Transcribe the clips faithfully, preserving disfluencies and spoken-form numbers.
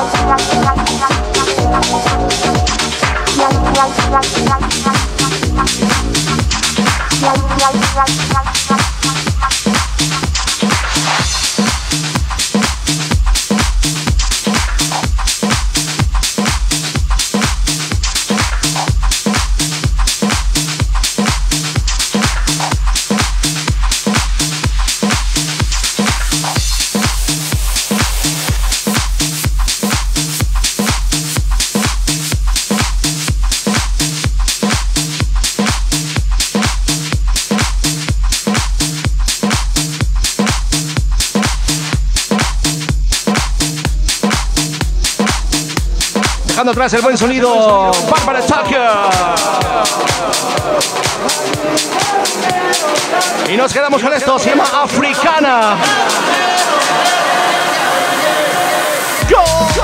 Dejando atrás el buen sonido, Barbara Tucker. Y nos quedamos con esto, se llama Africana. Go.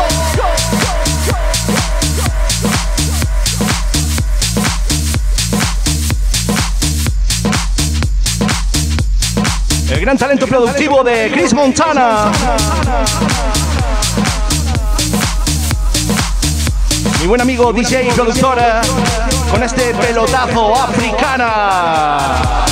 El gran talento productivo de Chris Montana. Mi buen amigo D J y productora con este pelotazo Africana.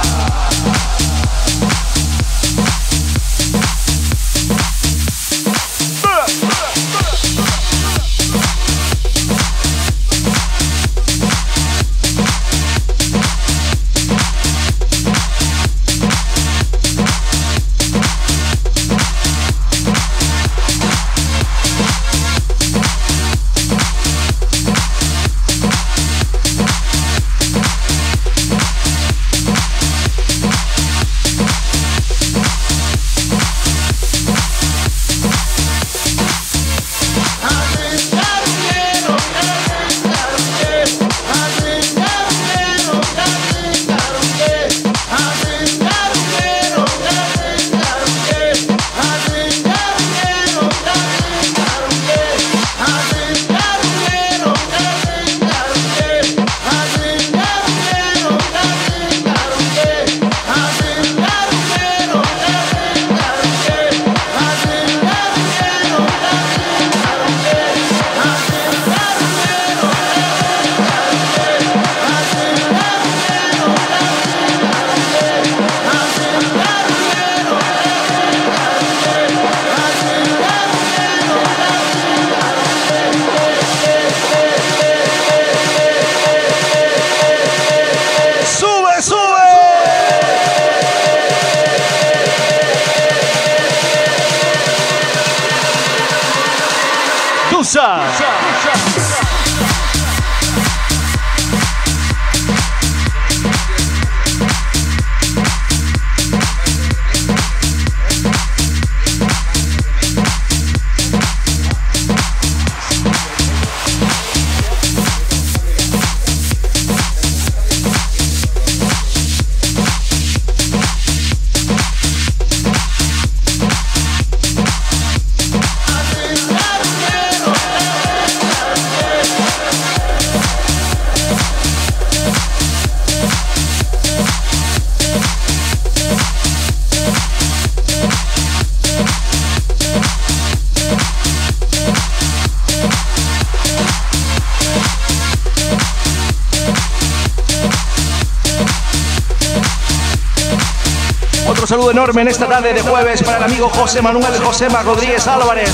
Un saludo enorme en esta tarde de jueves para el amigo José Manuel Josema Rodríguez Álvarez.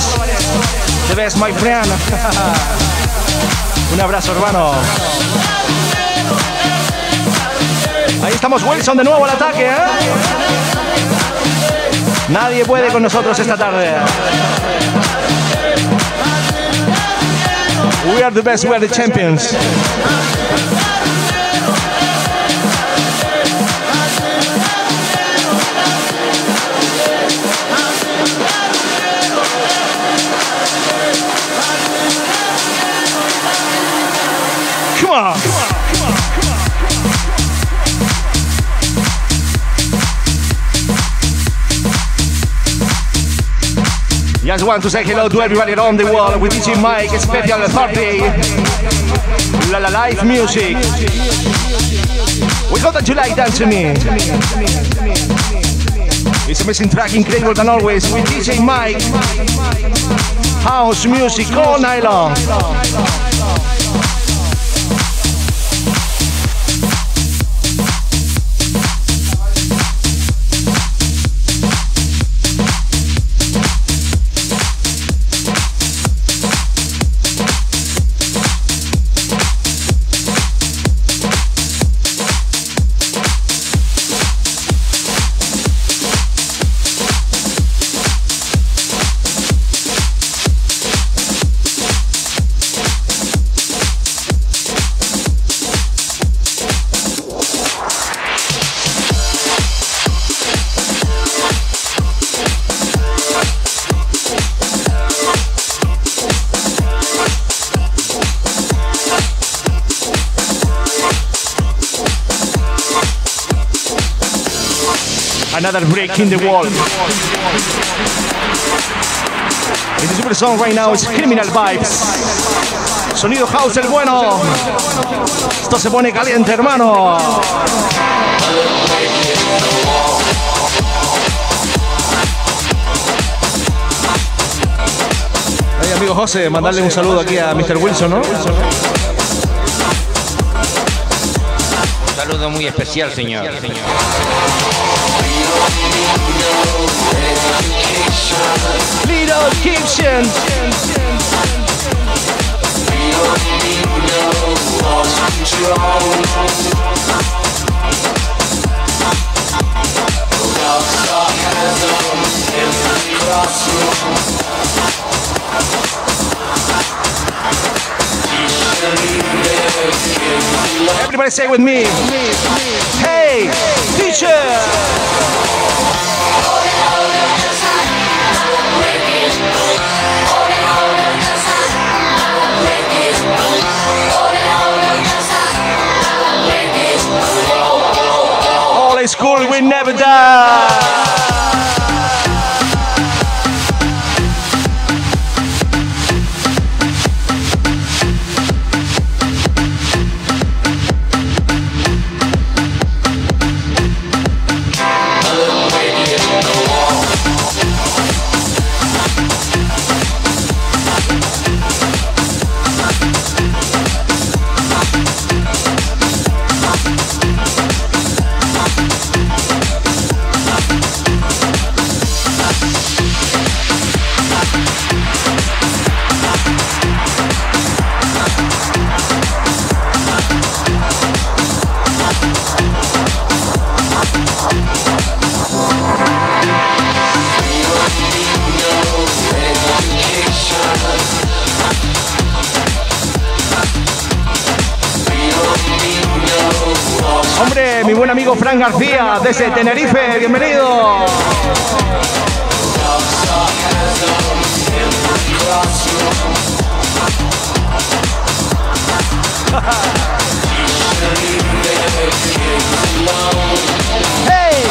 The best, my friend. Un abrazo, hermano. Ahí estamos, Wilson, de nuevo al ataque, ¿eh? Nadie puede con nosotros esta tarde. We are the best, we are the champions. Come on. Come on, come on, come on. Just want to say hello to everybody around the world with D J Mike, special thirty. La la live music. We hope that you like that to me. It's amazing track, incredible than always with D J Mike. House music all night long. Another break in the wall. And the super song right now is Criminal Vibes. Sonido house el bueno. Esto se pone caliente, hermano. Hey, amigo José, mandarle un saludo aquí a mister Wilson, ¿no? Un saludo muy especial, señor. señor. Little Kitchen. Everybody say with me. Hey, teacher. All school, we never die. Hombre, mi buen amigo Fran García desde Tenerife, bienvenido. Hey.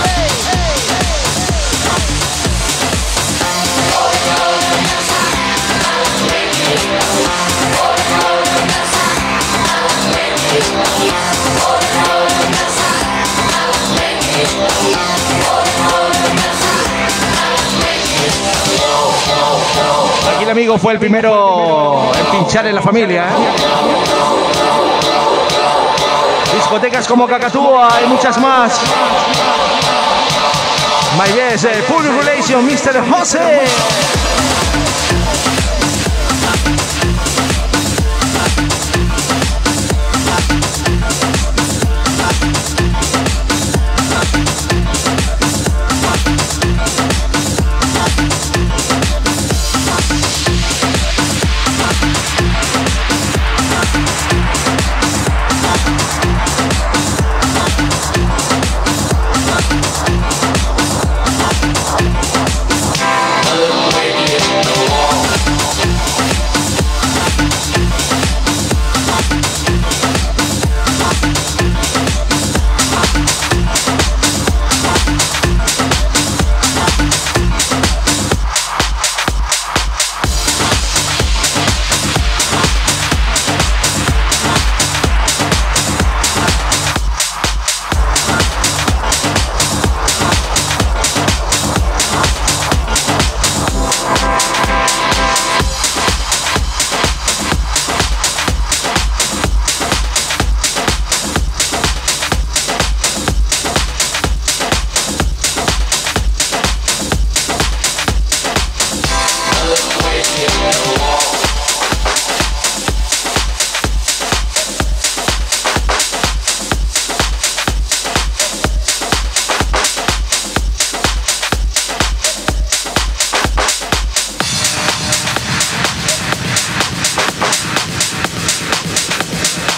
Aquí el amigo fue el primero en pinchar en la familia, ¿eh? Discotecas como Cacatúa y muchas más. My best, uh, full relation, mister José. Hallelujah.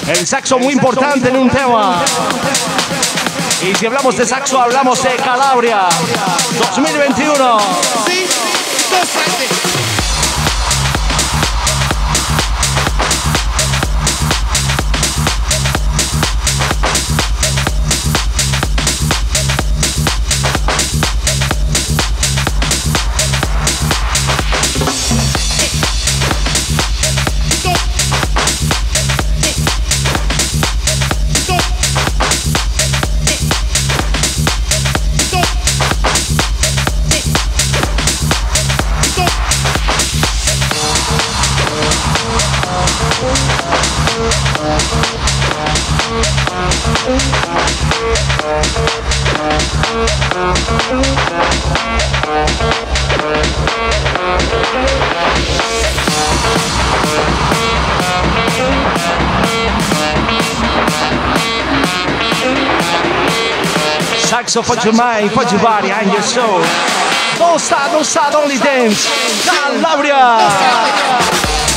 El saxo muy importante en un tema. Y si hablamos de saxo, hablamos de Calabria dos mil veintiuno. Sí, dos veces. Saxo for your mind, for your body and your soul. Don't stop, don't stop, only dance. Calabria.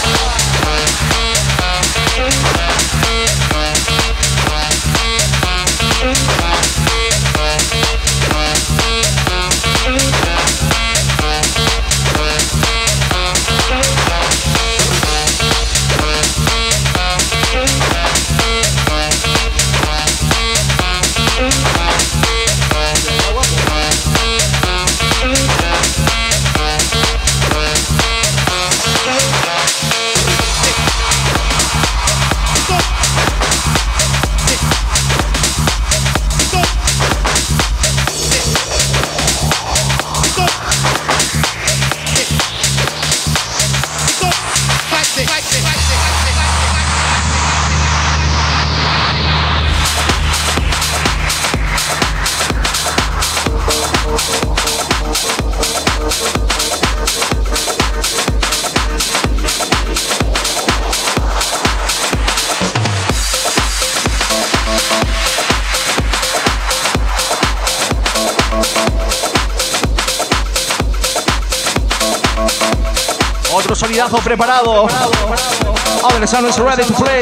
Otro sonidazo preparado. Other Sound is ready to play.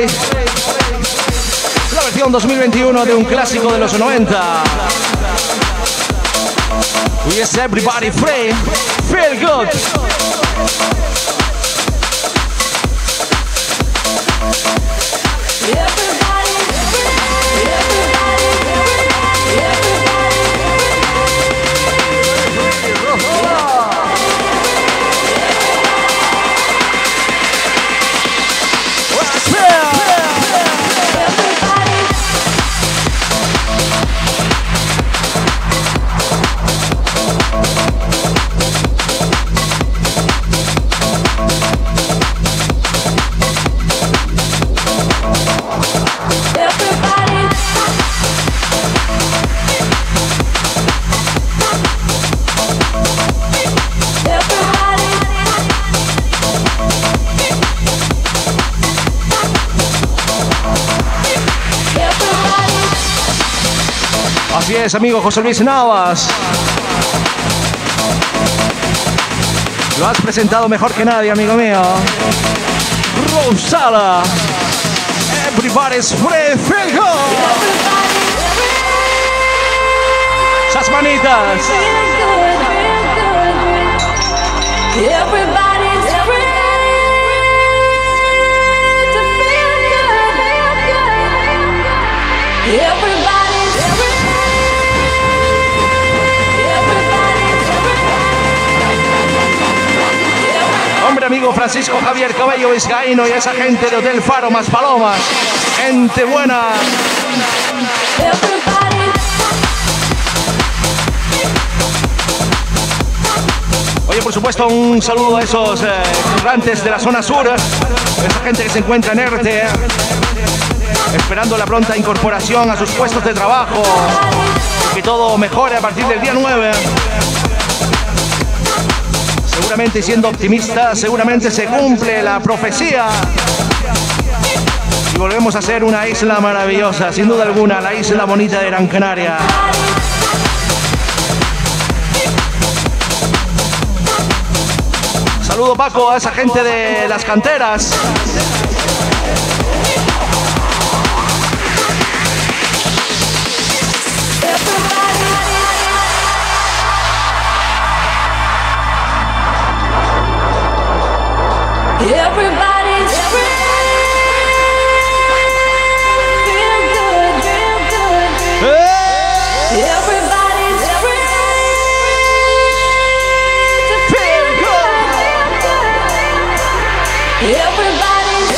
La versión dos mil veintiuno de un clásico de los noventa. Yes, everybody free. Feel good. Así es, amigo José Luis Navas. Lo has presentado mejor que nadie, amigo mío. Rosala. Everybody's free, feel good. Esas manitas. Everybody's free to feel good. Everybody's free. Hombre, amigo Francisco Javier Cabello Vizcaíno y esa gente de Hotel Faro más Palomas. Gente buena. Oye, por supuesto, un saludo a esos eh, currantes de la zona sur, esa gente que se encuentra en ERTE, eh, esperando la pronta incorporación a sus puestos de trabajo, que todo mejore a partir del día nueve. Seguramente, siendo optimista, seguramente se cumple la profecía y volvemos a ser una isla maravillosa, sin duda alguna, la isla bonita de Gran Canaria. Saludo, Paco, a esa gente de las canteras. Everybody's feel good, feel good. Everybody's feel good, feel good. Everybody's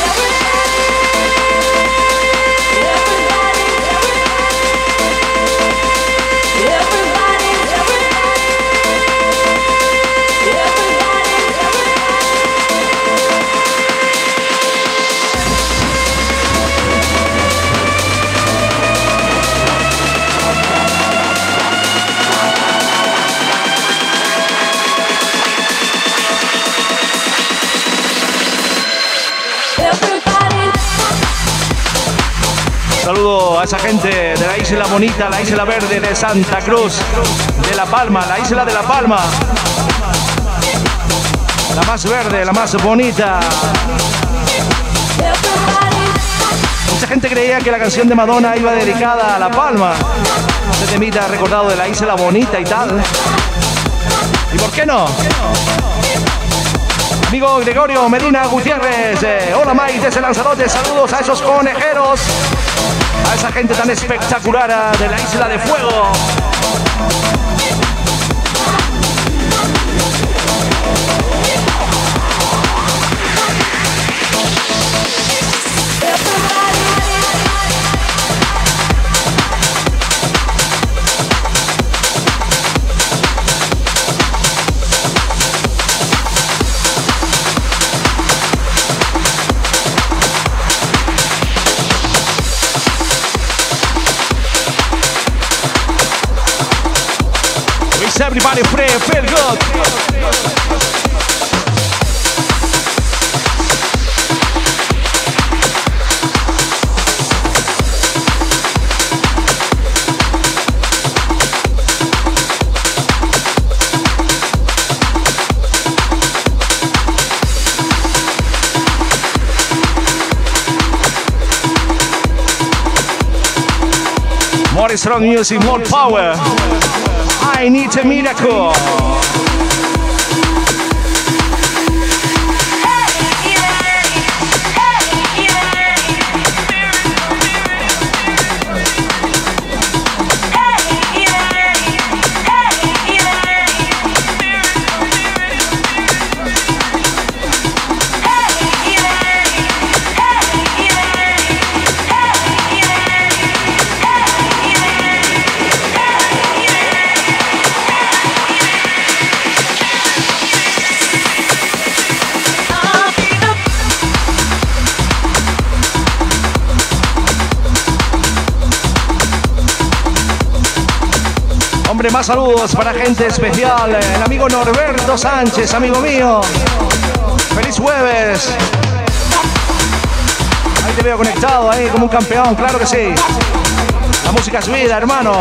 Saludo a esa gente de la Isla Bonita, la Isla Verde de Santa Cruz, de La Palma, la Isla de La Palma. La más verde, la más bonita. Mucha gente creía que la canción de Madonna iba dedicada a La Palma. Este temita recordado de la Isla Bonita y tal. ¿Y por qué no? Amigo Gregorio Medina Gutiérrez, eh, hola Mike desde Lanzarote, saludos a esos conejeros, a esa gente tan espectacular de la Isla de Fuego. Everybody pray, feel good. More strong music, more power. I need a miracle. Hombre, más saludos para gente especial, el amigo Norberto Sánchez, amigo mío. Feliz jueves. Ahí te veo conectado, ahí como un campeón, claro que sí. La música es vida, hermano.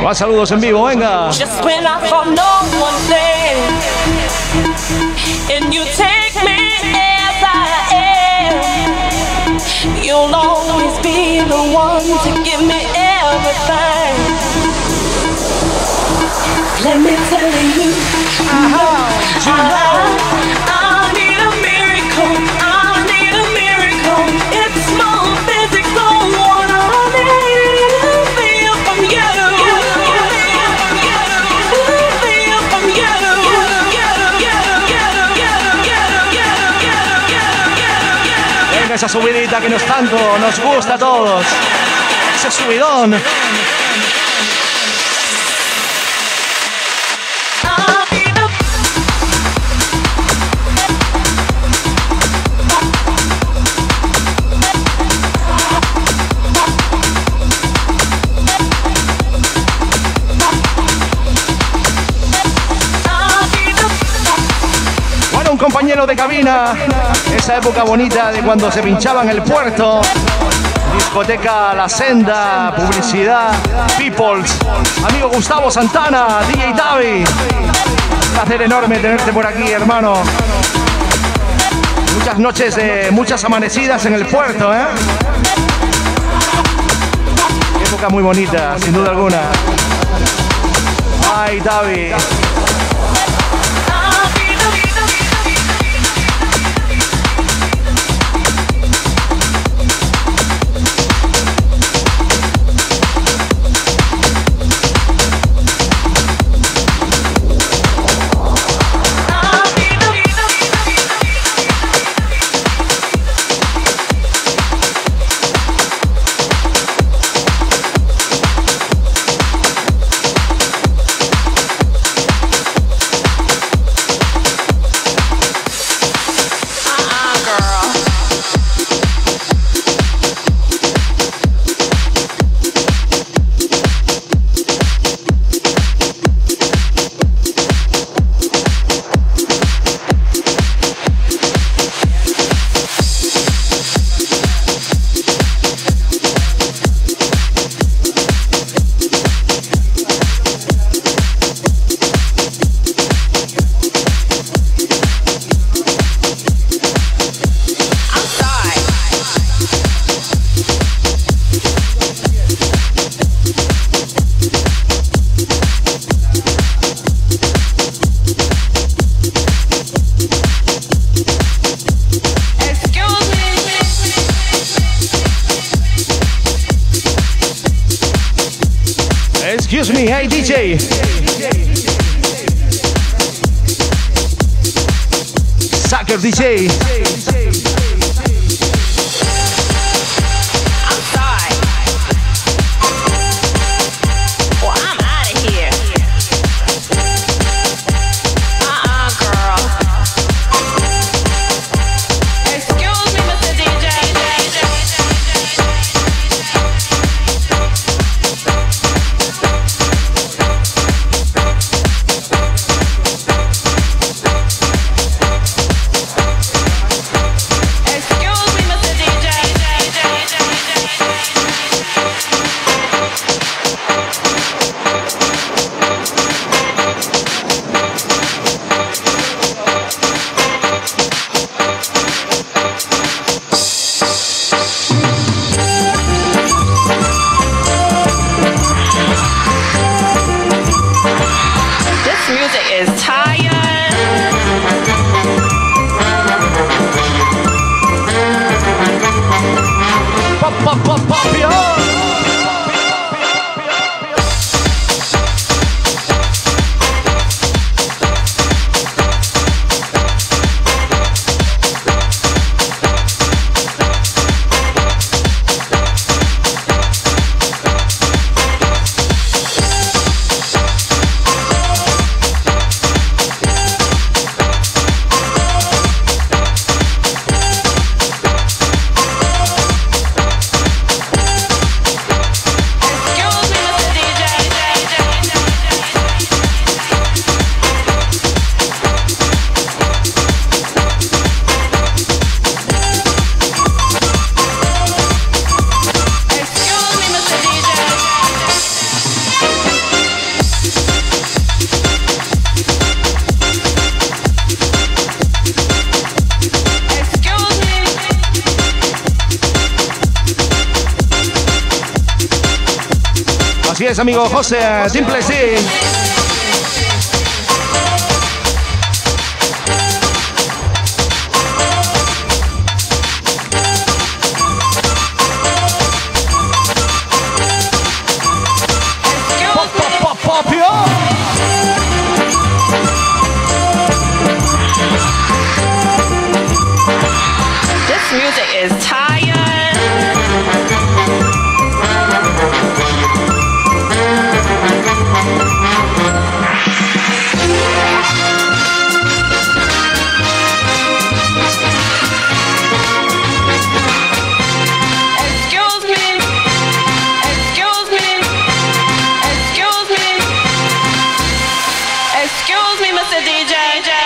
Más saludos en vivo, venga. Just when I thought no one there, and you take me as I am, you'll always be the one to give me everything. Let me tell you, uh-huh. I, I need a miracle, I need a miracle. It's more physical, what I need to feel from you. Feel from you. Venga, esa subidita que nos tanto nos gusta a todos. Ese subidón. Un compañero de cabina, esa época bonita de cuando se pinchaba en el puerto, discoteca La Senda, publicidad, Peoples, amigo Gustavo Santana, D J Tavi, un placer enorme tenerte por aquí, hermano. Muchas noches de muchas amanecidas en el puerto, ¿eh? Época muy bonita, sin duda alguna. Ay, Tavi. Excuse me, hey D J. Sucker D J. es, amigo José, simple sí. Pop, pop, pop, pop, yo. This music is tired. Excuse me. Excuse me. Excuse me. Excuse me, Mister D J.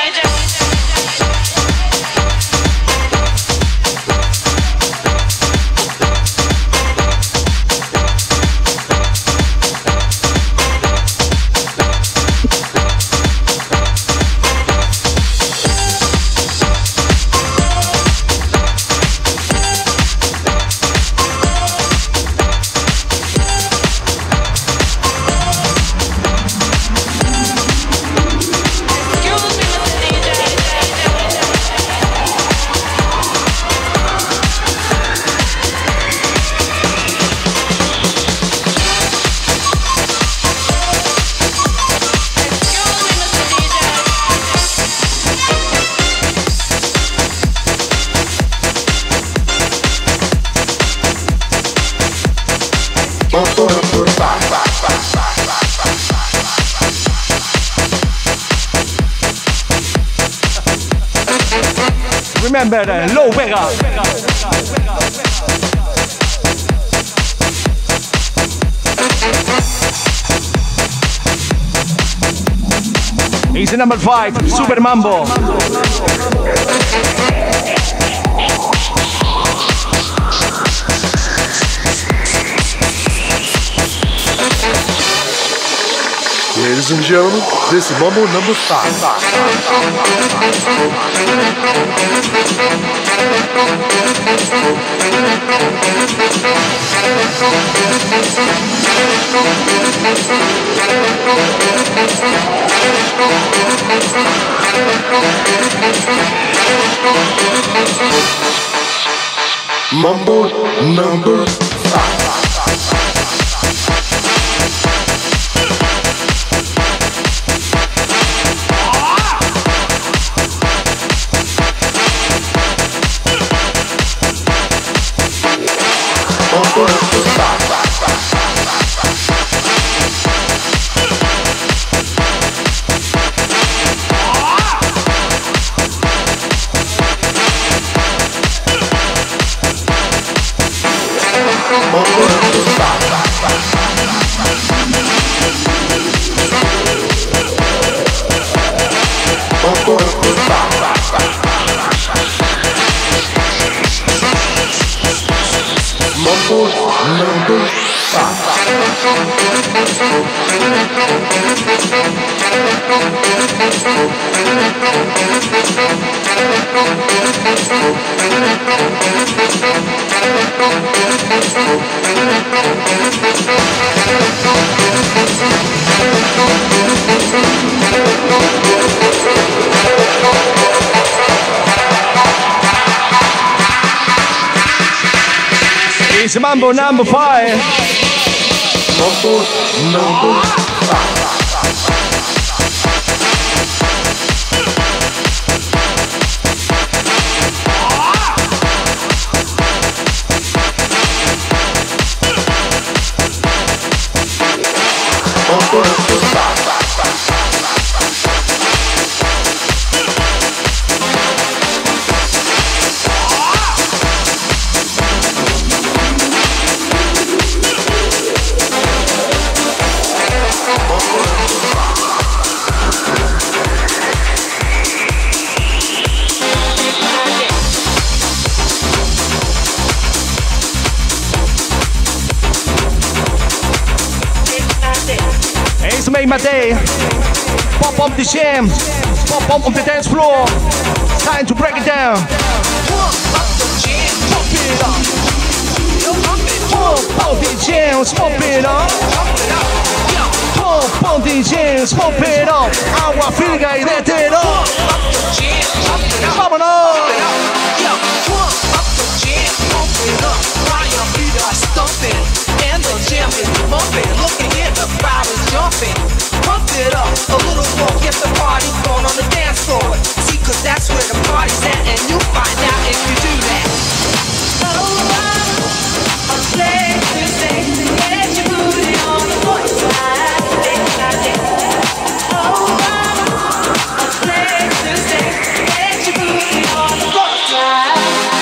Remember, uh, Low Vega. He's the number five, Super Mambo. Ladies and gentlemen, this is Mambo number five. Mambo number five. It's Mambo number five. Mambo number five. Mambo number five. It's made my day. Pop up the jam. Pop up on the dance floor. Time to break it down. Pump up the jam. Pump it up. Pump pump the jams, pump it up. Pump, pump the jams, pump it up. Agua fría y detero. Vámonos. And the jam is bumping. Looking here, the crowd is jumping. Pump it up a little more, get the party going on the dance floor. See, cause that's where the party's at, and you find out if you do that. Oh, a place to stay, get your booty on the foot side. Oh, a place to stay, get your booty on the foot side.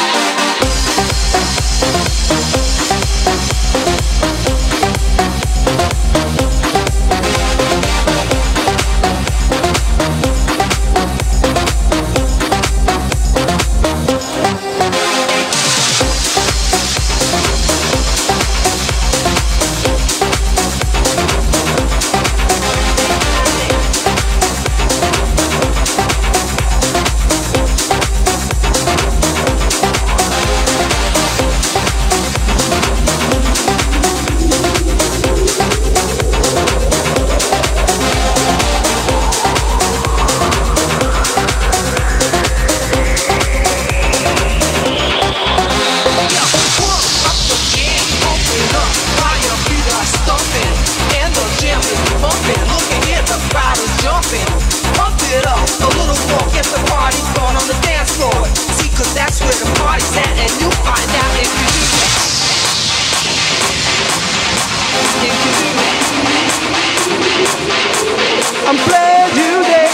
I'm glad you did.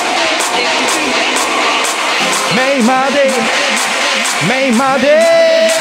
Made my day. Made my day.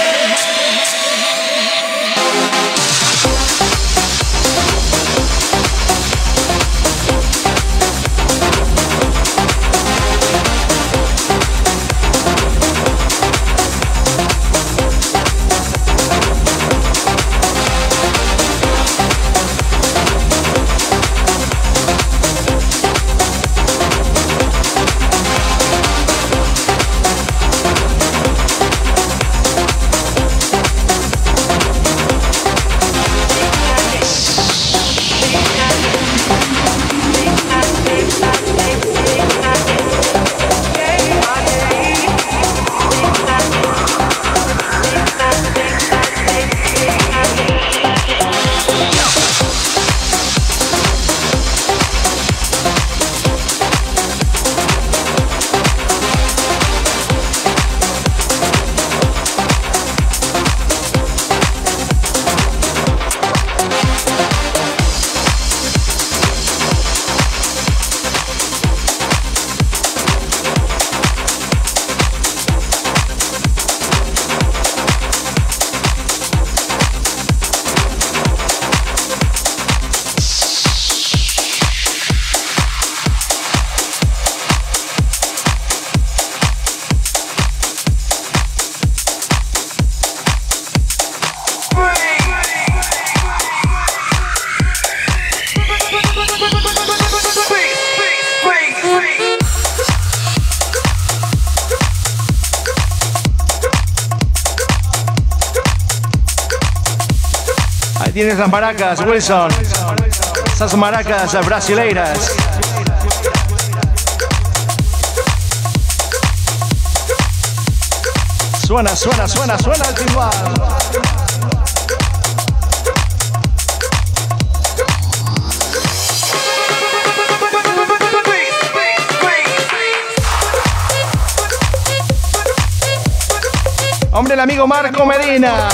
Tienes las maracas, Wilson. Esas maracas brasileiras. Suena, suena, suena, suena el timbal. Hombre, el amigo Marco Medina.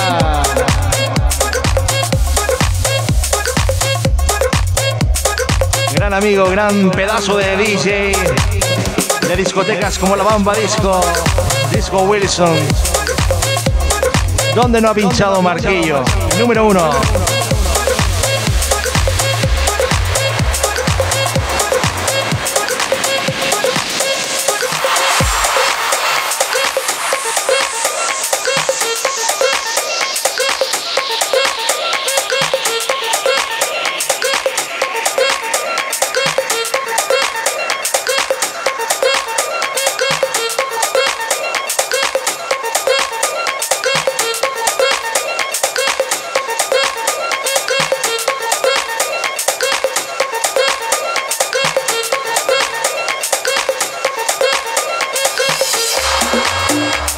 Gran amigo, gran pedazo de D J de discotecas como la Bamba Disco, Disco Wilson. ¿Dónde no ha pinchado Marquillo? Número uno.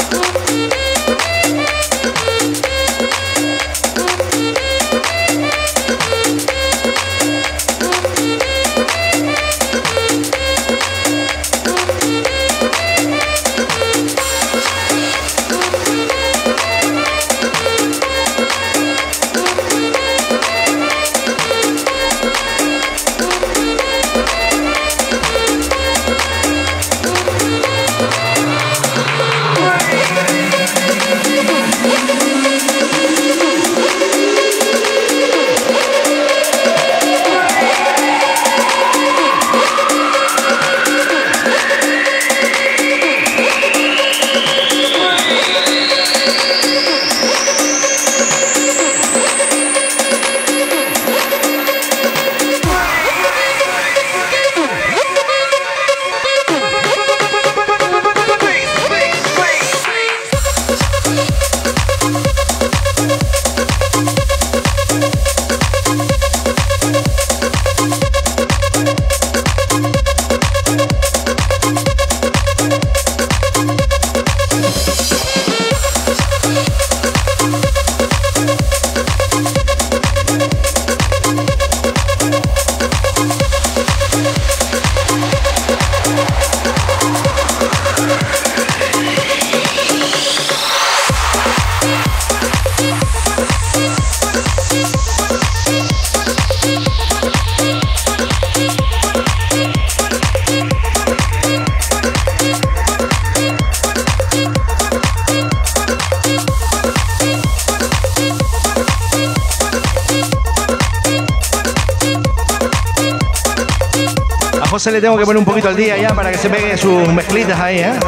José le tengo que poner un poquito al día ya para que se pegue sus mezclitas ahí, ¿eh?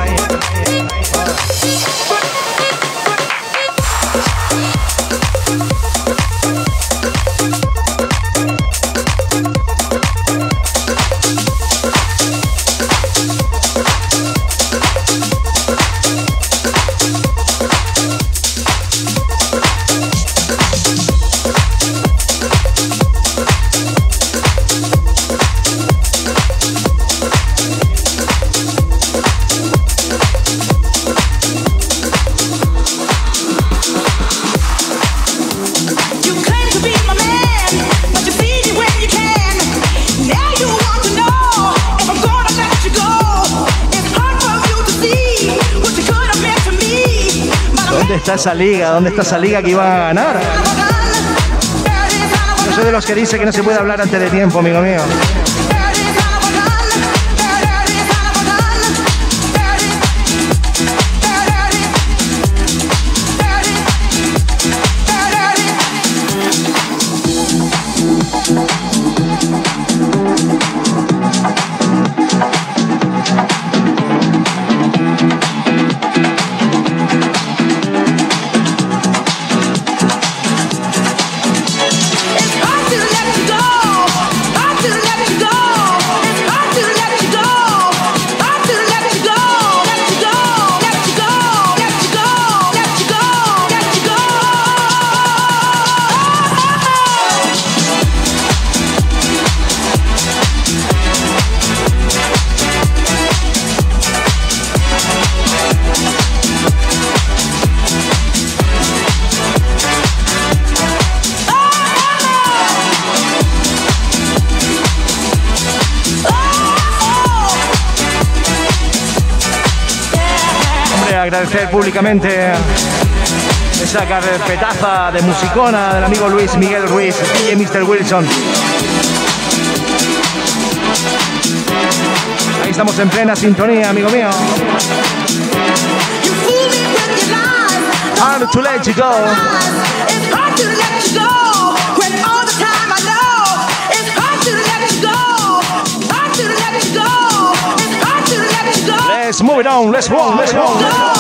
¿Dónde está esa liga? ¿Dónde está esa liga que iba a ganar? Yo soy de los que dice que no se puede hablar antes de tiempo, amigo mío. Agradecer públicamente esa carpetaza de musicona del amigo Luis Miguel Ruiz y mister Wilson. Ahí estamos en plena sintonía, amigo mío. Hard to let you go. Let's move it on, let's roll, let's roll, let's roll.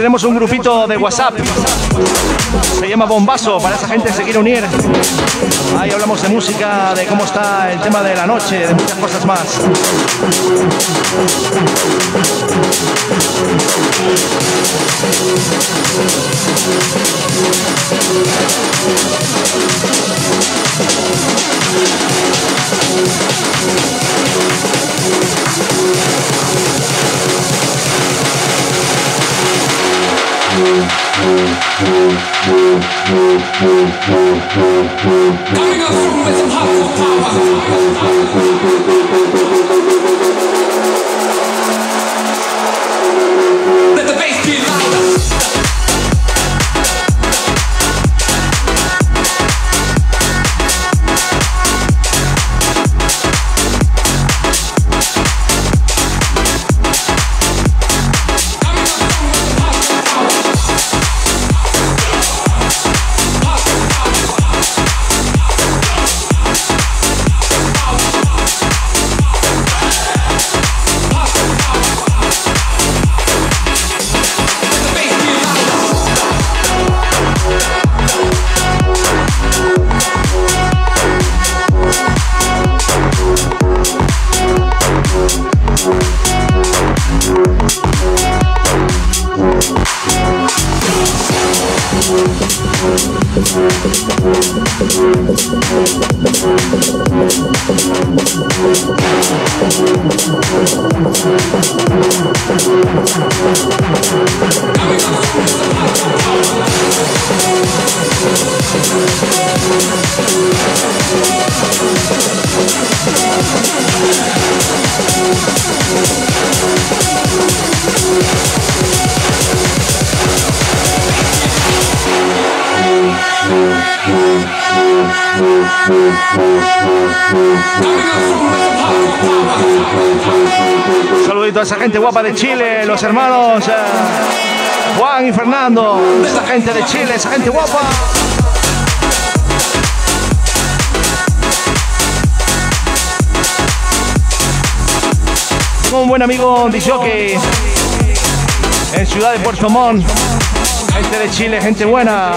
tenemos un grupito de WhatsApp. Se llama Bombazo, para esa gente que se quiere unir. Ahí hablamos de música, de cómo está el tema de la noche, de muchas cosas más. Coming up through with some hardcore power. Let the bass be louder. Saludito a esa gente guapa de Chile, los hermanos eh, Juan y Fernando, esa gente de Chile, esa gente guapa. Tengo un buen amigo disjockey en Ciudad de Puerto Montt, gente de Chile, gente buena.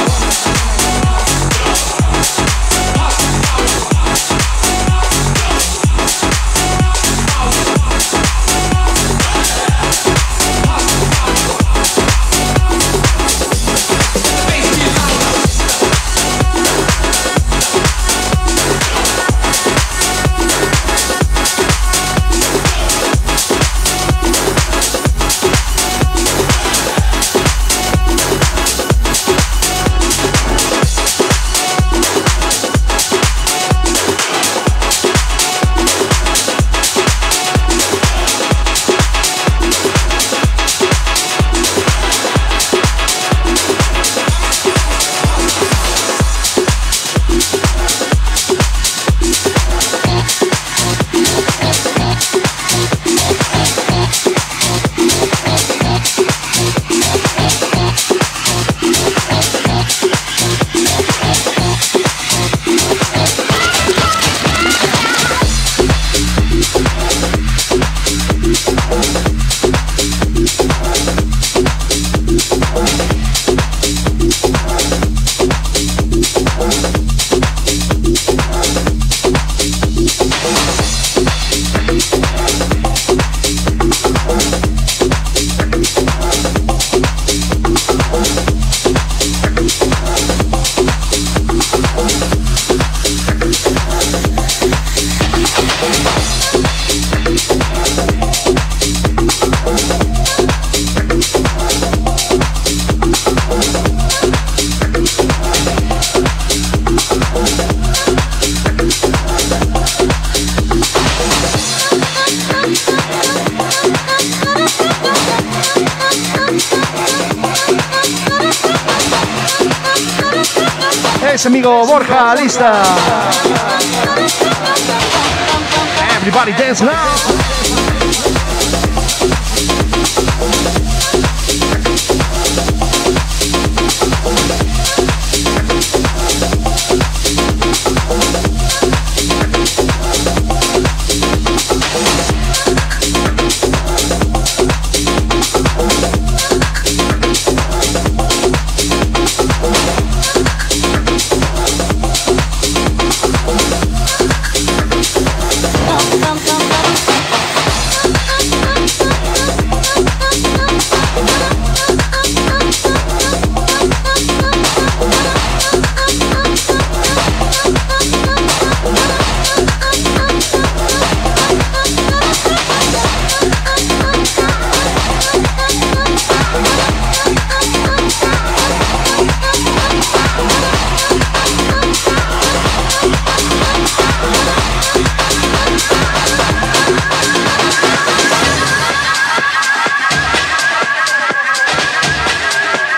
Ese amigo Borja, lista. Everybody dance now.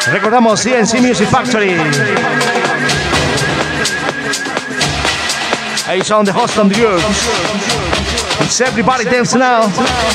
Recordamos C N C Music Factory. Ace on the host on the earth. It's everybody dance now.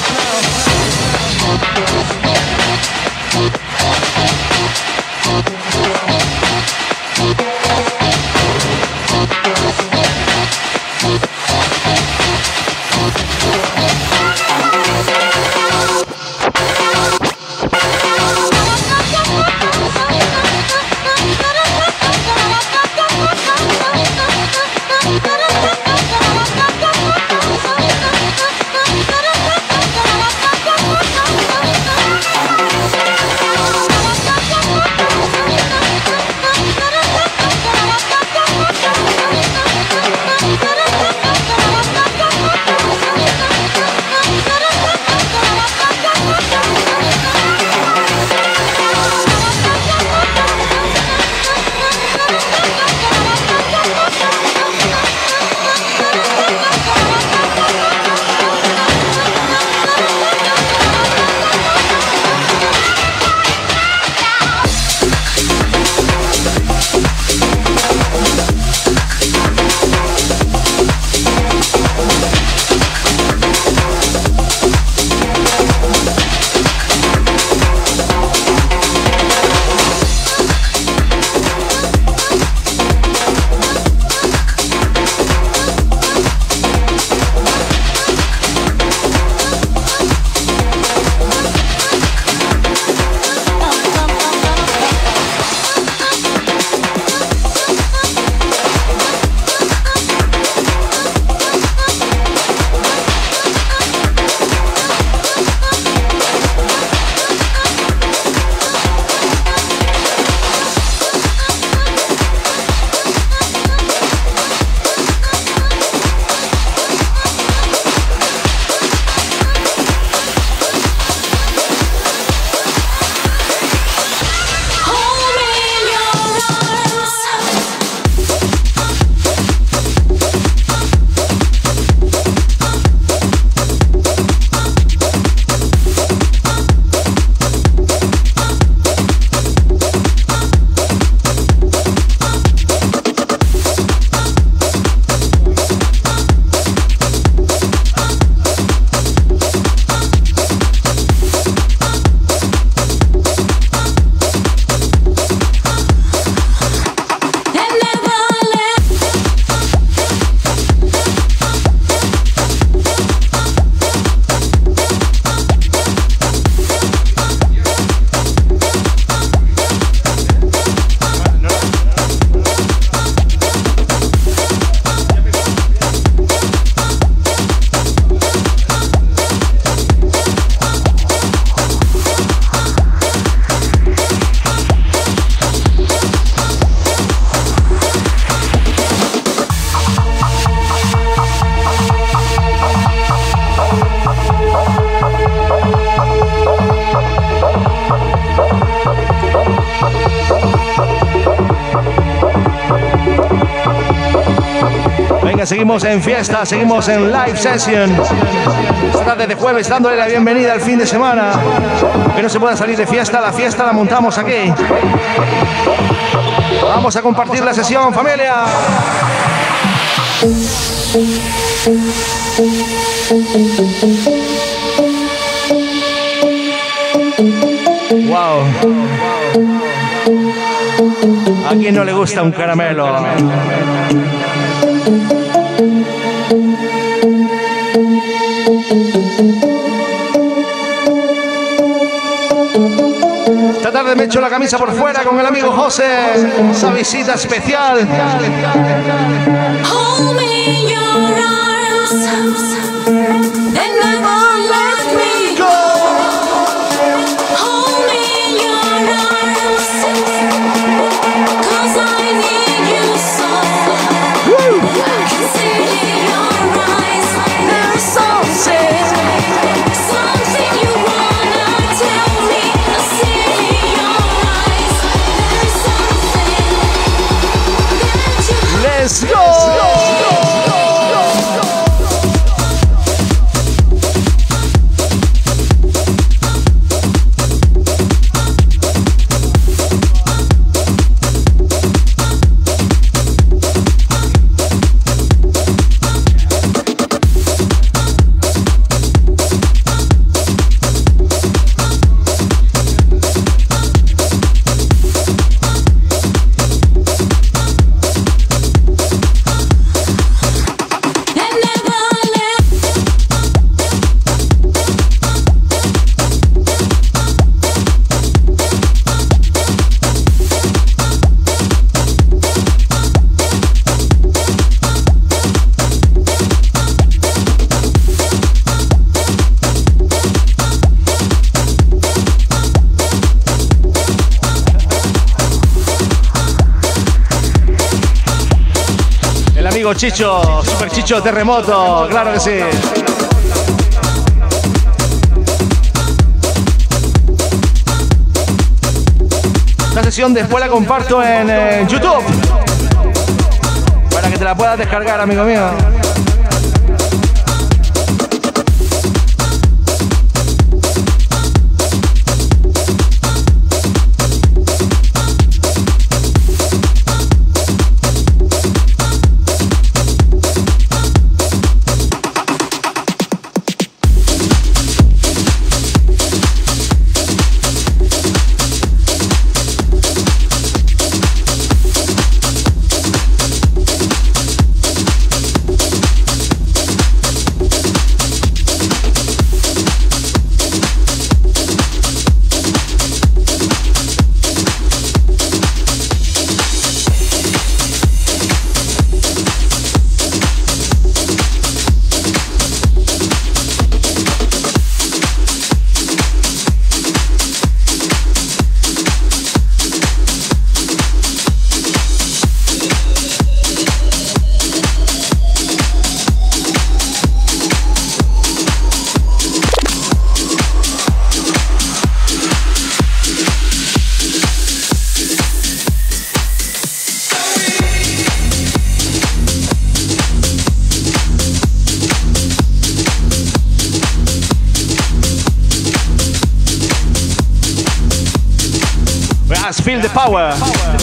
Seguimos en fiesta, seguimos en live session. Esta tarde de jueves dándole la bienvenida al fin de semana. Que no se pueda salir de fiesta, la fiesta la montamos aquí. Vamos a compartir la sesión, familia. Wow. ¿A quién no le gusta un caramelo? Esta tarde me echo la camisa por fuera con el amigo José. Esa visita especial. Hold me in your arms and never let me go. Hold me in your arms, 'cause I need you so. I can see it in your eyes. There's something, something you wanna tell me. I see it in your eyes. There's something that you. Let's go. amigo Chicho, Super Chicho Terremoto, claro que sí. Esta sesión después la comparto en eh, YouTube para que te la puedas descargar, amigo mío. Feel the power.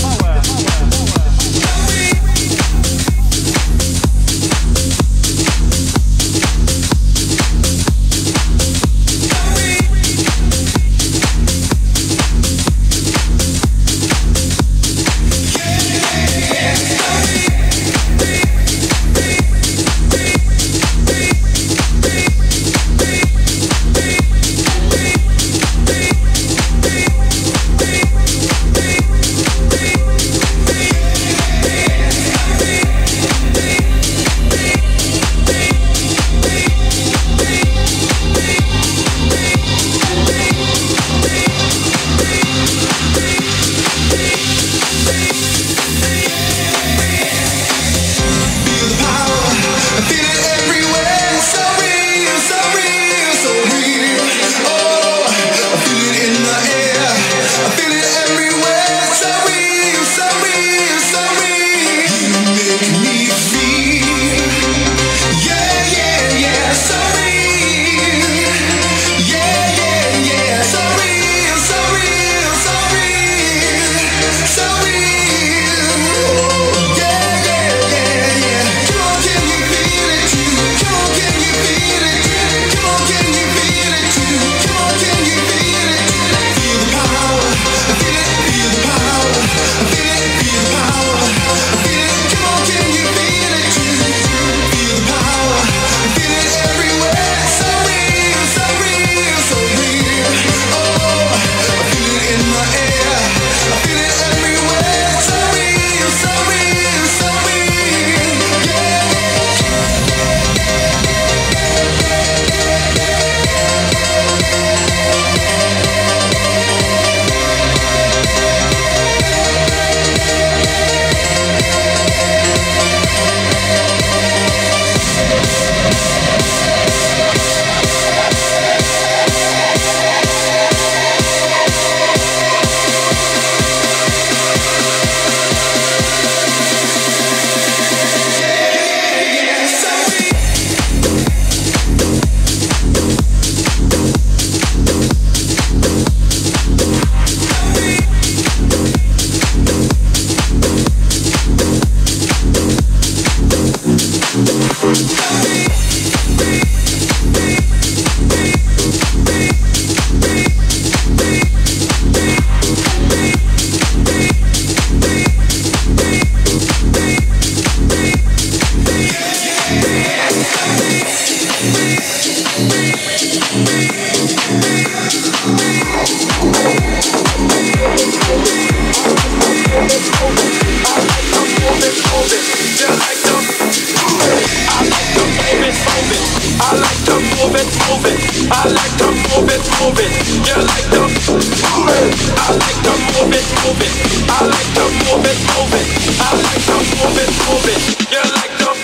I like to move it, move it. You like to move it. I like to move it, move it. I like to move it, move it. I like to move it, move it. You like to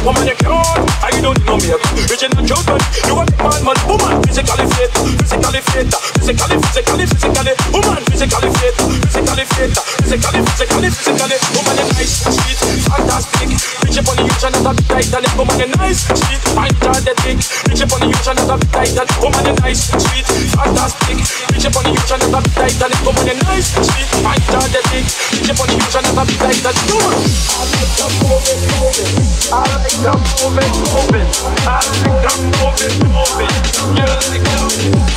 woman you can't. I don't know me. Original children, you are the man, man, woman. Physically fit, physically fit, physically, physically, physically, woman. Physically fit, physically fit, physically, physically, physically, woman. You nice, sweet, fantastic. Reach upon the ocean and a bit tight and woman you nice, sweet, fantastic. Reach upon the ocean and a bit tight and woman you nice, sweet, fantastic. Reach upon the ocean and a bit tight and woman you nice, sweet, fantastic. Reach upon the ocean and a bit tight and woman. I like the moving, moving. I like the moving, moving. I like the moving, moving. You like the moving, moving.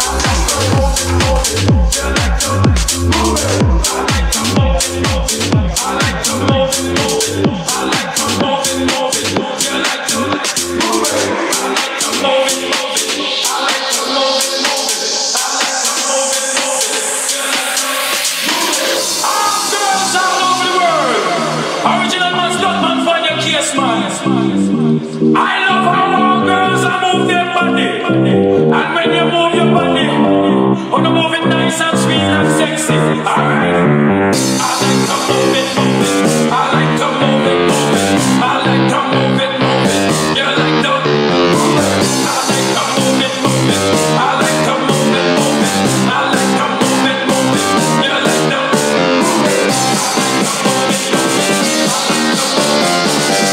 You like the moving. I like the moving, moving. I like the moving, moving. I like the moving, moving. You like the moving. I like the moving, moving. I like the moving, moving. I like the moving, moving. You like the moving. All girls all over the world. Original man, stunt man, find your case, man. I love how all girls are move their body. And when you move your body, oh, you move it nice and sweet and sexy. Alright. I like to move it, move it. I like to move it, move it. I like to move it, move it. You like to move it. I like to move it, move it. I like to move it, move it. I like to move it, move it. You like to move it. I like to move it, move it. I like to move it.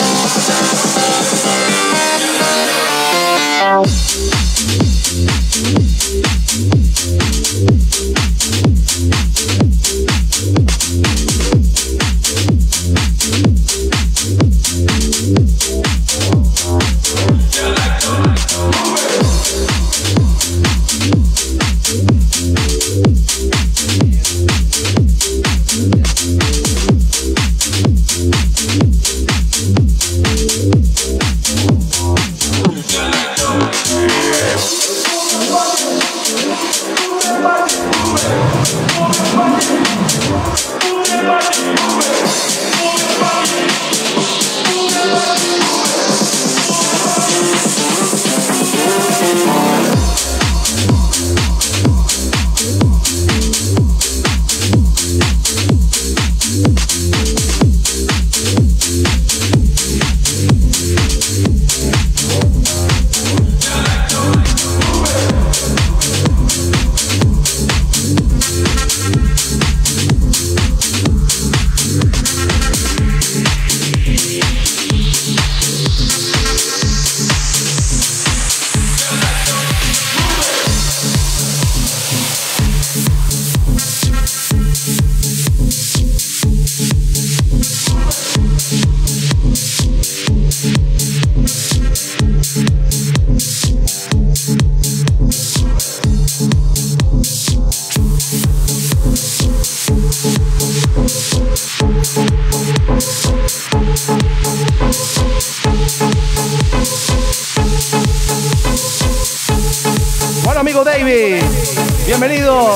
David, bienvenido.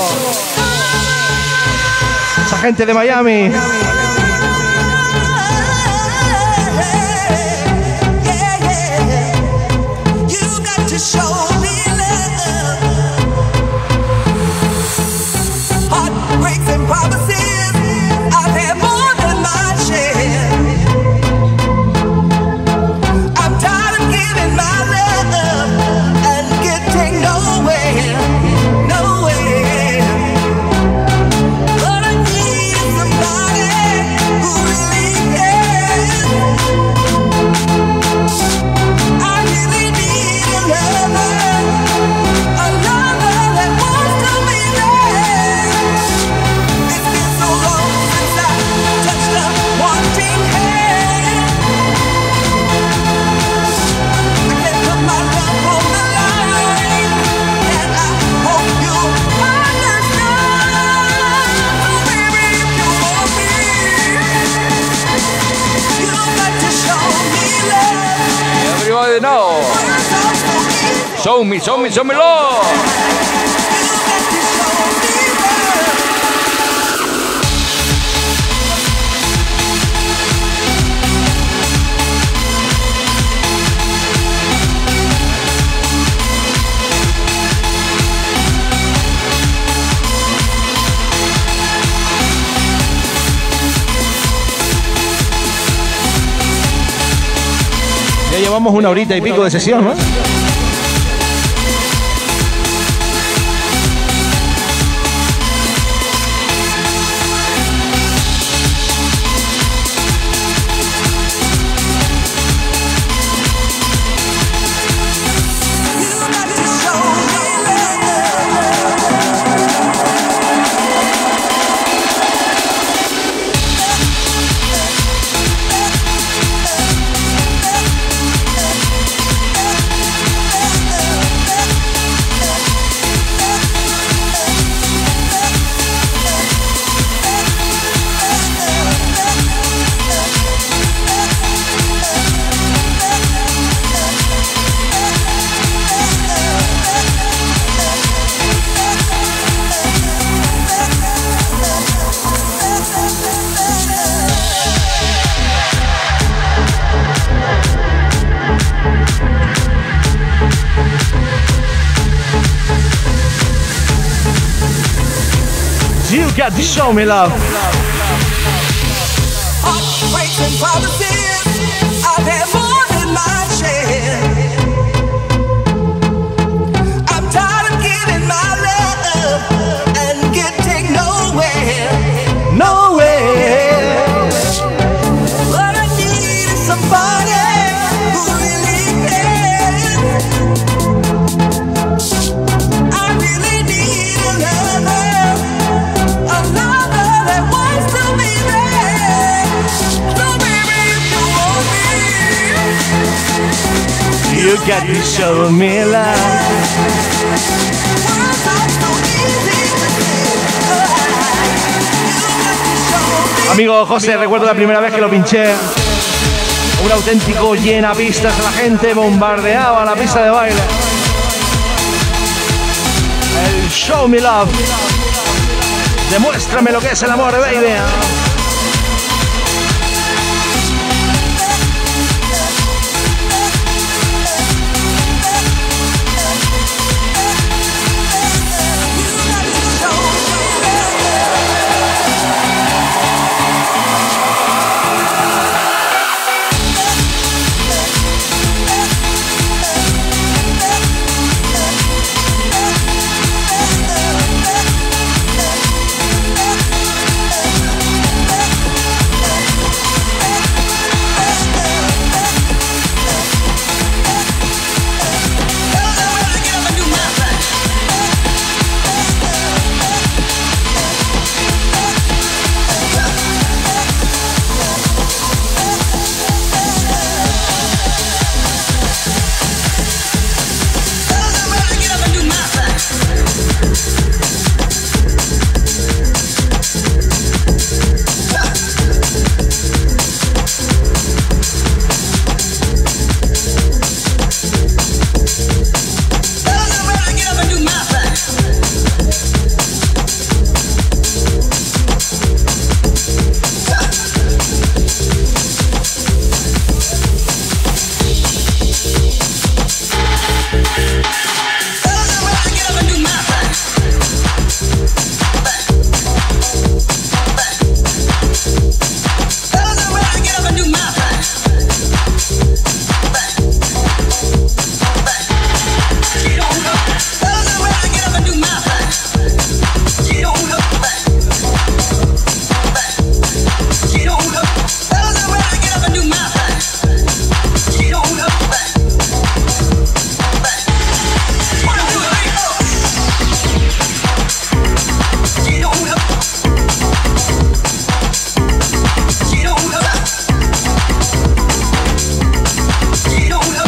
Esa gente de Miami. No. Show me, show me, show me love. llevamos una horita y pico de sesión, ¿no? You got to show me love. Heartbreaks and promises, I've had more than my share. I'm tired of giving my love and getting nowhere. Nowhere. What I need is somebody who really cares. I really need a lover, a lover that wants to be there. So baby, if you want me, You got to show me love. words are so easy to say. You got to show me. Amigo José, recuerdo la primera vez que lo pinché. Un auténtico llena pistas, la gente bombardeaba la pista de baile. El Show Me Love. Demuéstrame lo que es el amor, baby.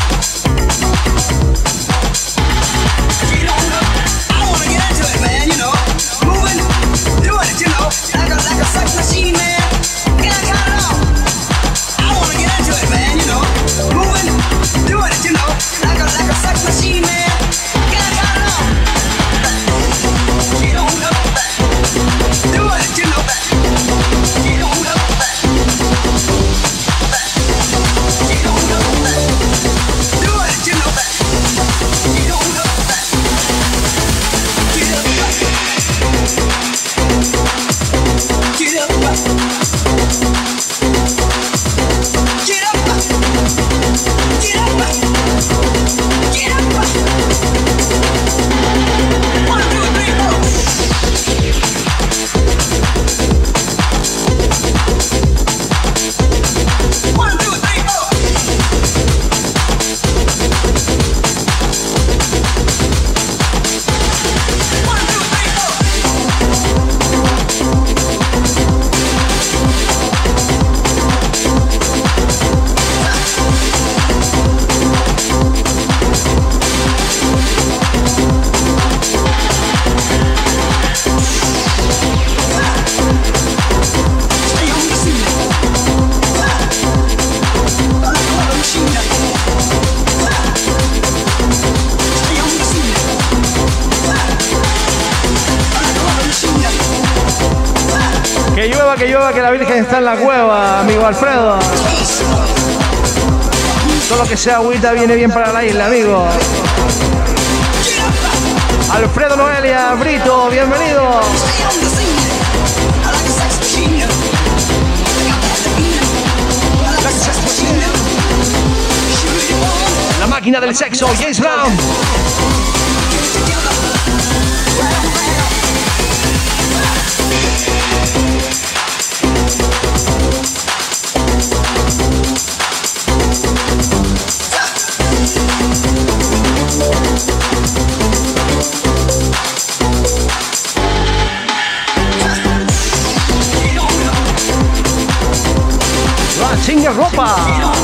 I wanna get into it, man, you know. Que llueva, que llueva, que la Virgen está en la cueva, amigo Alfredo. Todo lo que sea agüita viene bien para la isla, amigo. Alfredo Noelia, Brito, bienvenido. La máquina del sexo, James Brown. La chinga ropa.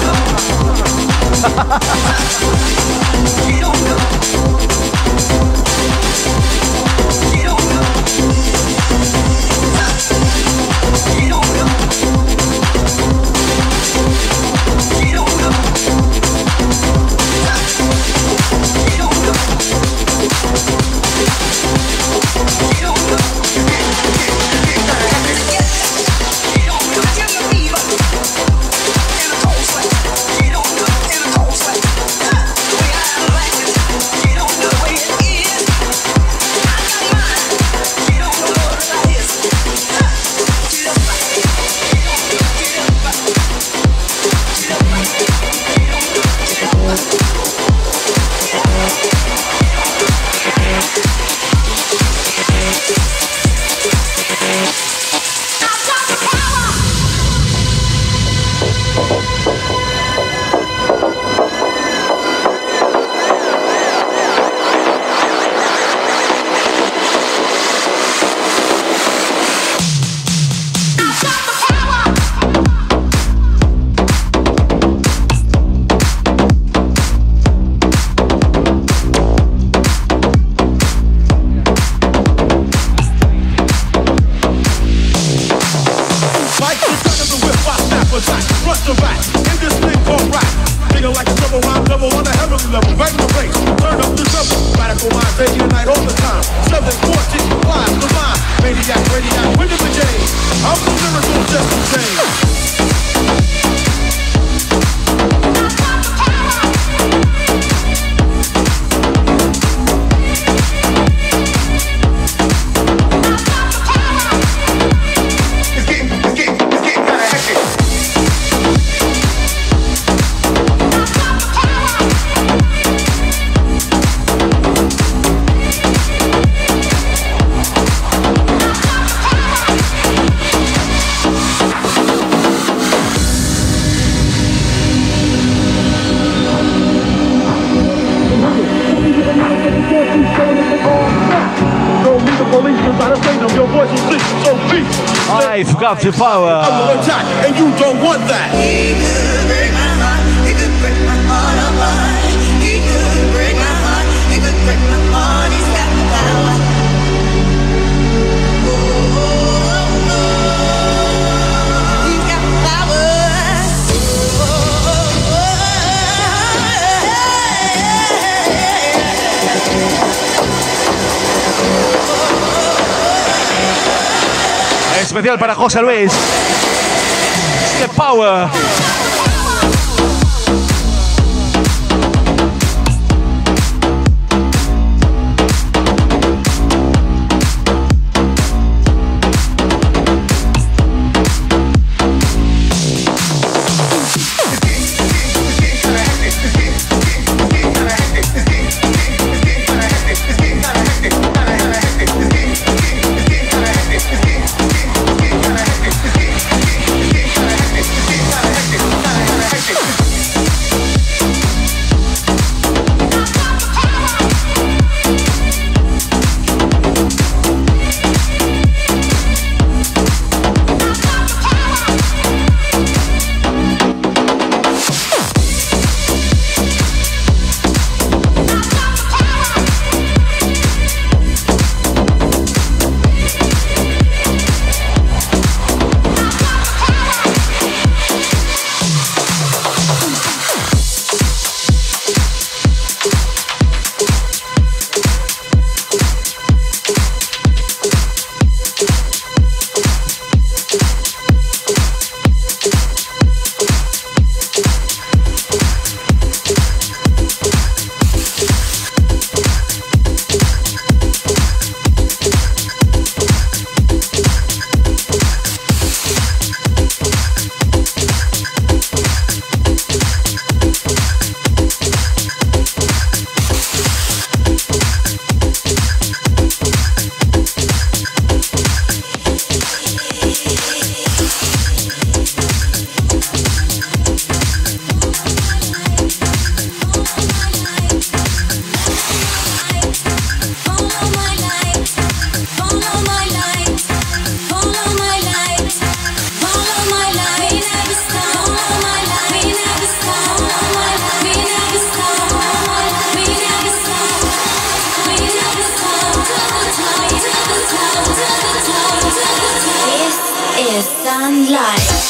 I've got the power. I will attack, and you don't want that. He could break my heart. He could break my heart apart. He could break my heart. He could break my heart. He's got the power. Oh, oh, oh, oh. He's got the power. Oh, oh, oh. Especial para José Luis. The power. It's is sunlight.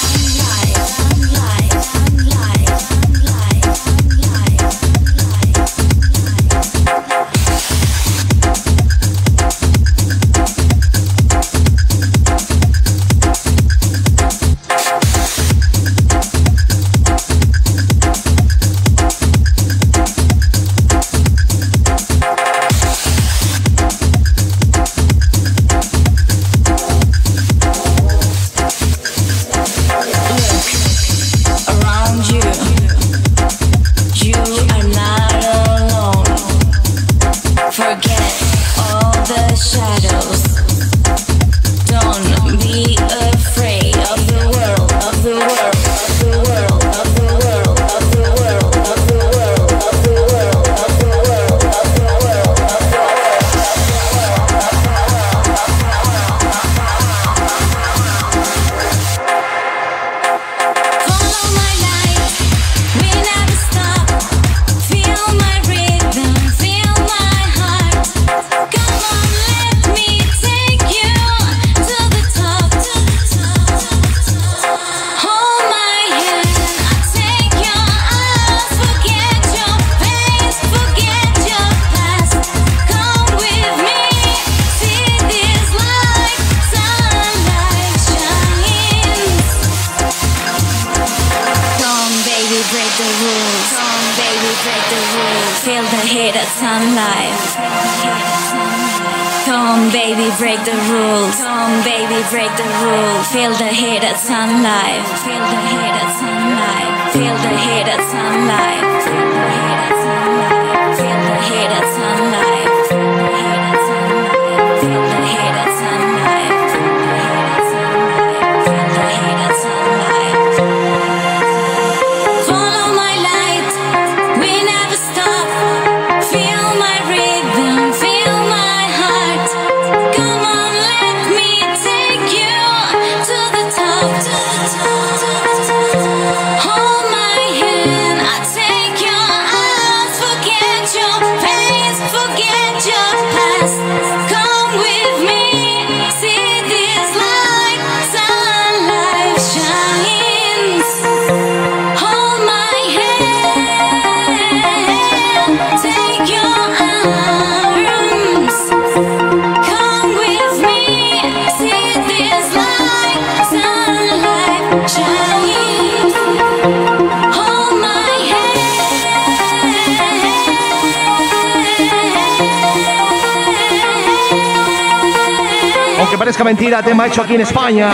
Parezca mentira, tema hecho aquí en España.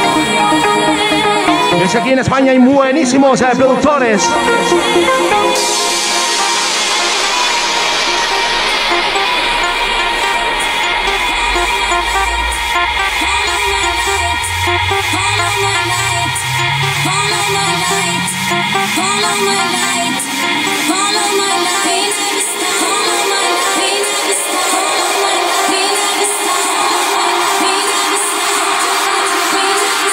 Y es que aquí en España hay buenísimos eh, productores.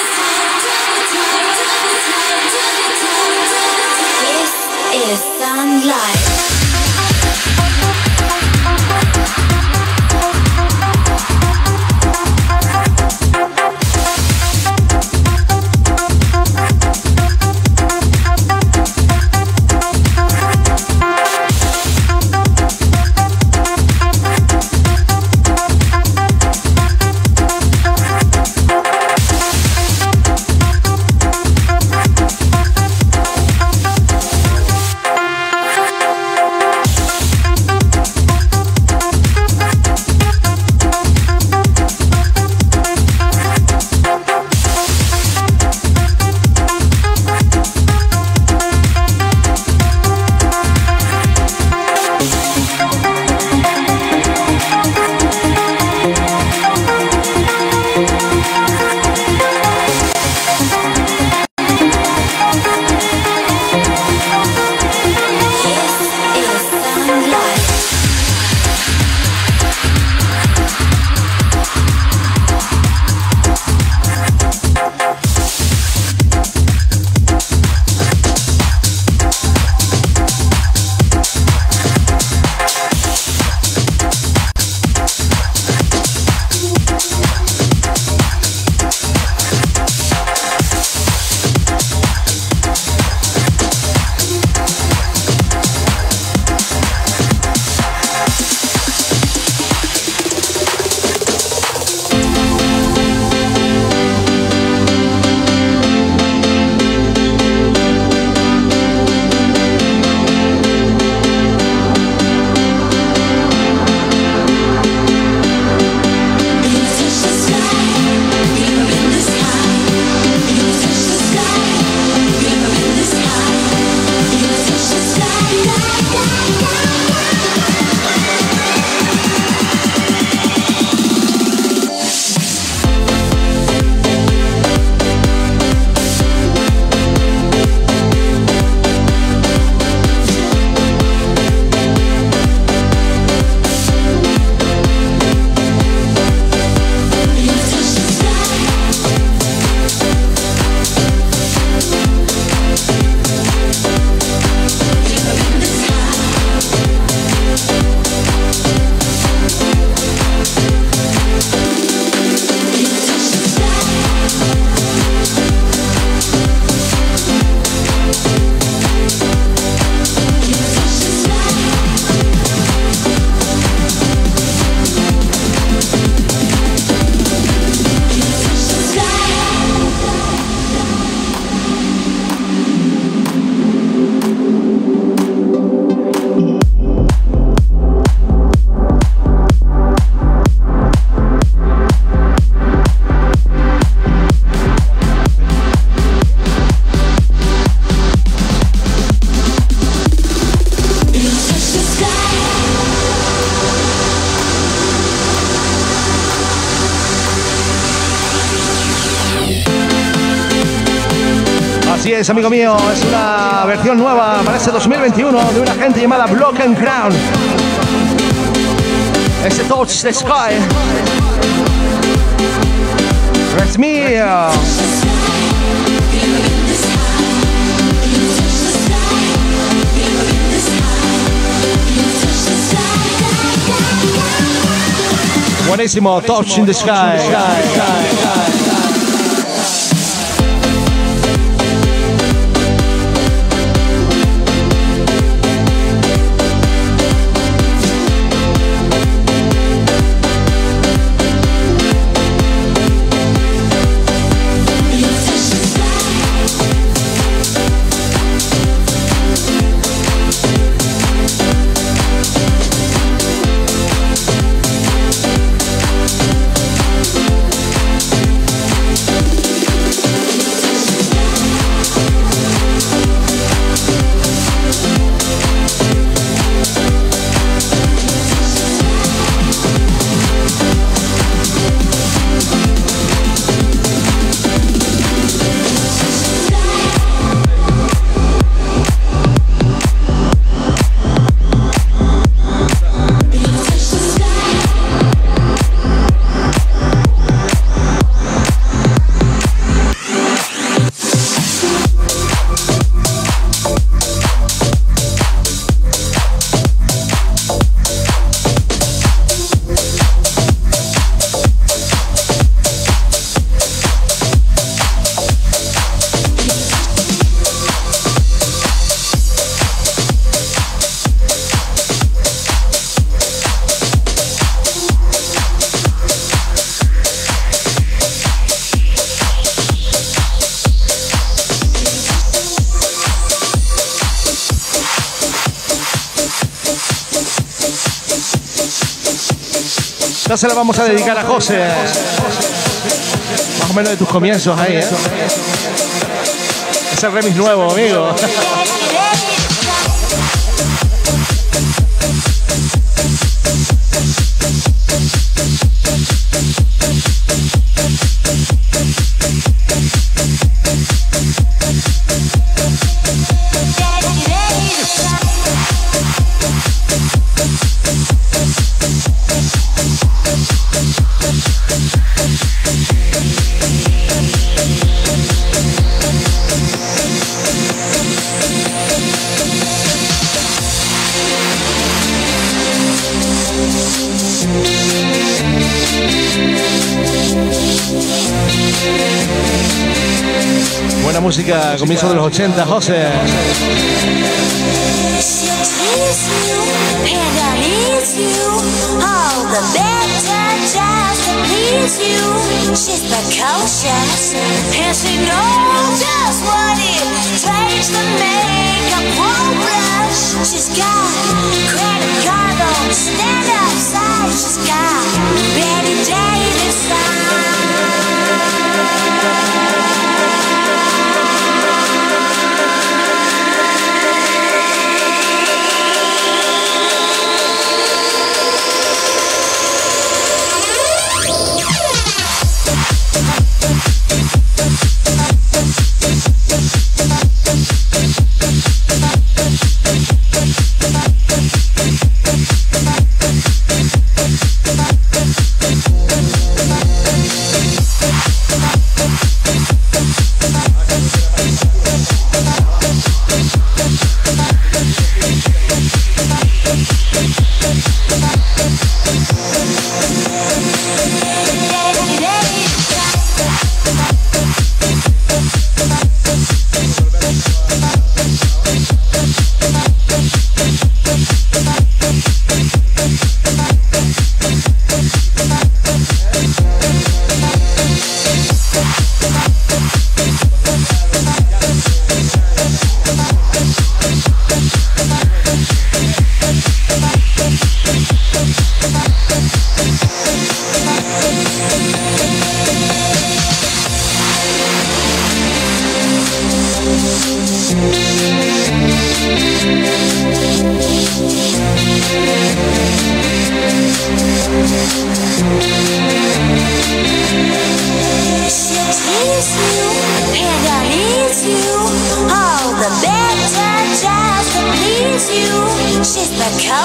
Is sunlight. Así es, amigo mío, es una versión nueva para este dos mil veintiuno de una gente llamada Block and Crown. Este Touch the Sky. Es mío. Buenísimo, Touch in the Sky. sky, sky, sky. Esta se la vamos a dedicar a José. Más o menos de tus comienzos ahí, ¿eh? Es el remix nuevo, amigo. Buena música, comienzo de los ochenta, José. She's precocious, and she knows just what it takes to make a whole blush. She's got credit card on stand-up side. She's got Betty Davis style.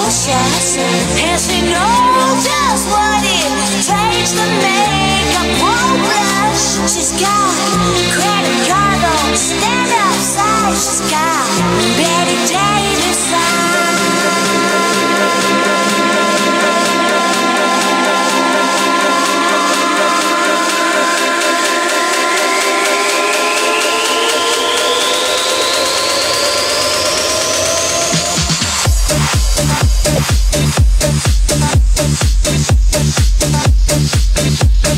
precocious, and she knows just what it takes to make a pro blush. She's got credit card on stand up side. She's got Betty Davis We'll be right back.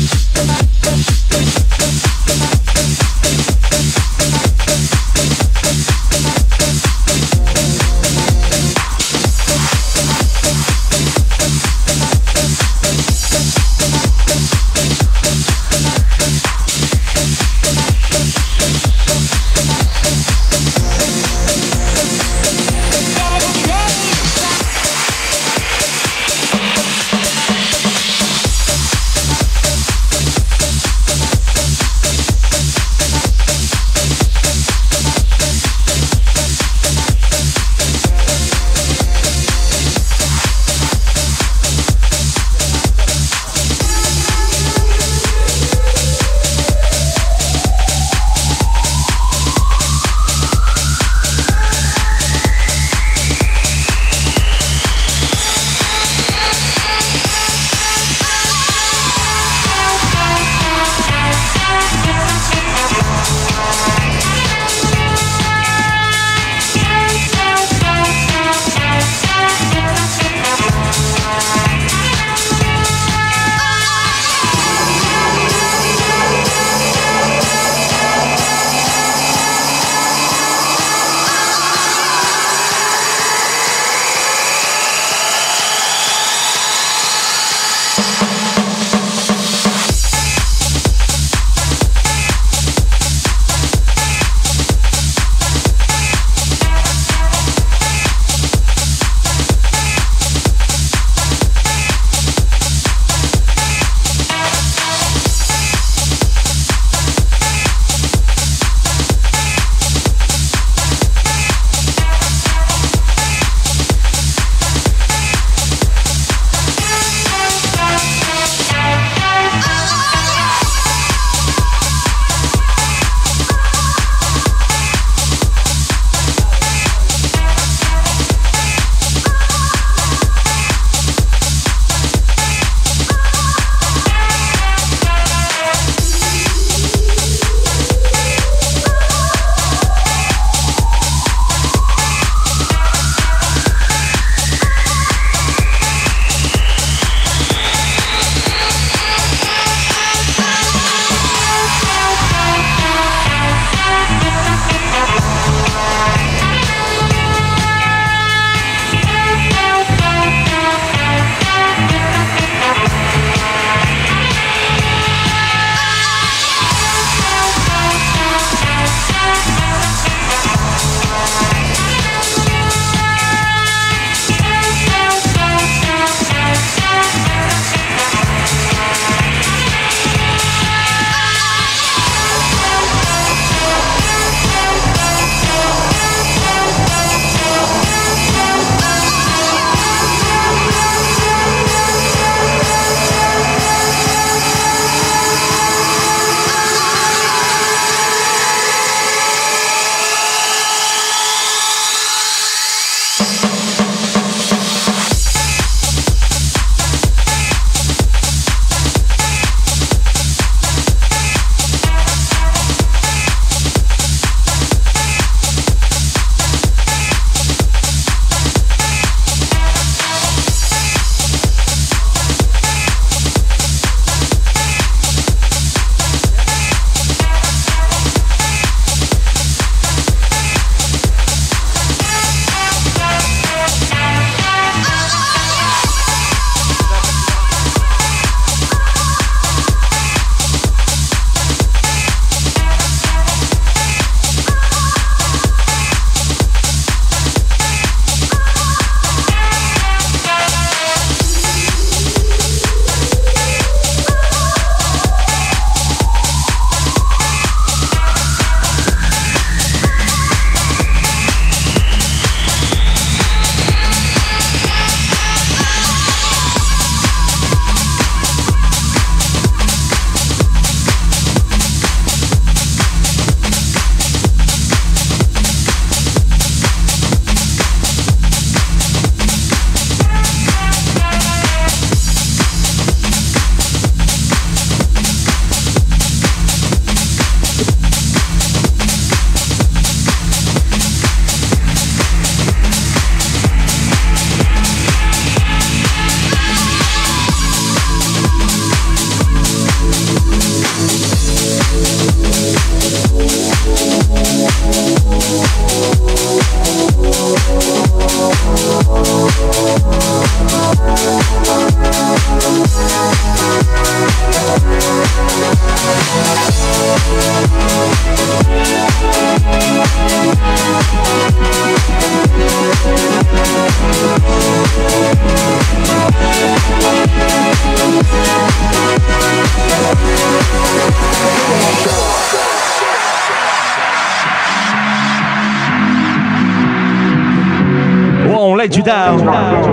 Won't let you down.